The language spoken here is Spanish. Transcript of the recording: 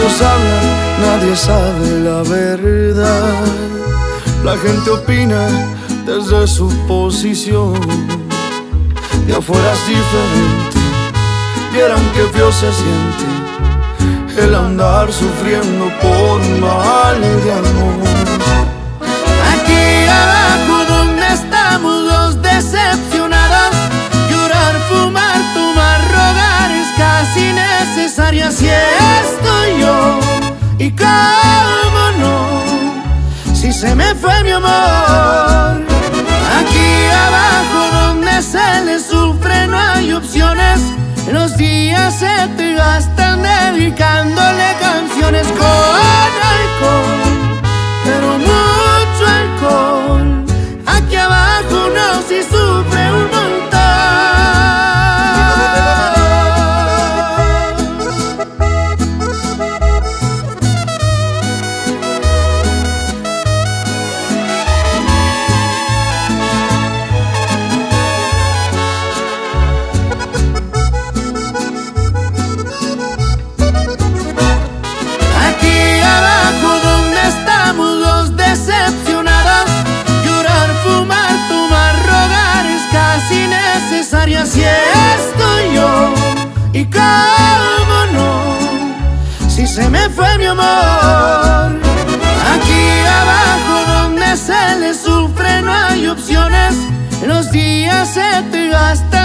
Todos hablan, nadie sabe la verdad. La gente opina desde su posición. De afuera es diferente, vieran que feo se siente el andar sufriendo por mal de amor. Aquí abajo donde estamos los decepcionados, llorar, fumar, tomar, rogar es casi necesario. Así estoy yo, y cómo no, si se me fue mi amor. Aquí abajo donde se le sufre no hay opciones, los días se te gastan dedicándole canciones con alcohol, pero mucho alcohol. Aquí abajo uno sí sufre un montón. Así estoy yo, y cómo no, si se me fue mi amor. Aquí abajo donde se le sufre no hay opciones, los días se te gastan